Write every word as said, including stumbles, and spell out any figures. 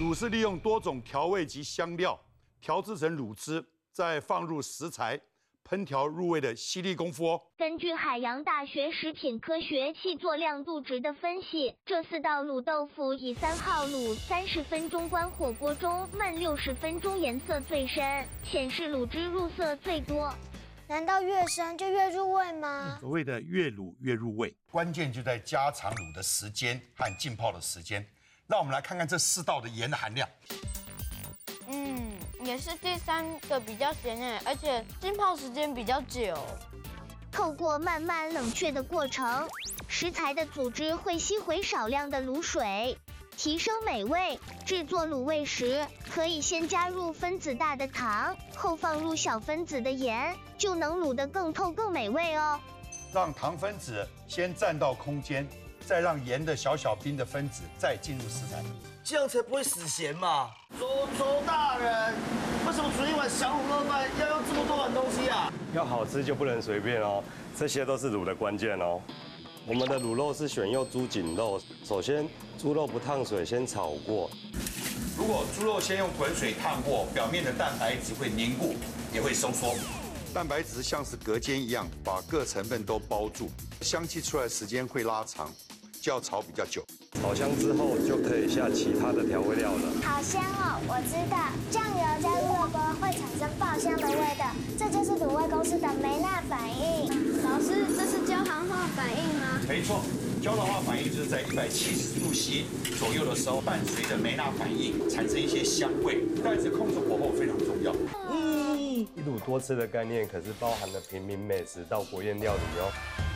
卤是利用多种调味及香料调制成卤汁，再放入食材，烹调入味的犀利功夫哦。 根据海洋大学食品科学系做亮度值的分析，这四道卤豆腐以三号卤三十分钟关火锅中焖六十分钟，颜色最深，显示卤汁入色最多。 难道越深就越入味吗？ 所谓的越卤越入味，关键就在加长卤的时间和浸泡的时间。让我们来看看这四道的盐的含量。 嗯，也是第三个比较咸诶，而且浸泡时间比较久。 透过慢慢冷却的过程，食材的组织会吸回少量的卤水，提升美味。制作卤味时，可以先加入分子大的糖，后放入小分子的盐，就能卤得更透更美味哦。 让糖分子先占到空间，再让盐的小小冰的分子再进入食材， 这样才不会死咸嘛。周周大人，为什么煮一碗小卤肉饭要用这么多碗东西啊？ 要好吃就不能随便哦，这些都是卤的关键哦。我们的卤肉是选用猪颈肉，首先猪肉不烫水，先炒过。 如果猪肉先用滚水烫过，表面的蛋白质会凝固，也会收缩。蛋白质像是隔间一样，把各成分都包住，香气出来时间会拉长，就要炒比较久。 炒香之后就可以下其他的调味料了。 好香哦！我知道，酱油加入热锅会产生爆香的味道，这就是卤味公司的梅纳反应。老师，这是焦糖化反应吗？ 没错，焦糖化反应就是在一百七十度 C 左右的时候，伴随着梅纳反应产生一些香味，但是控制火候非常重要。 一卤多吃的概念可是包含了平民美食到国宴料理哦。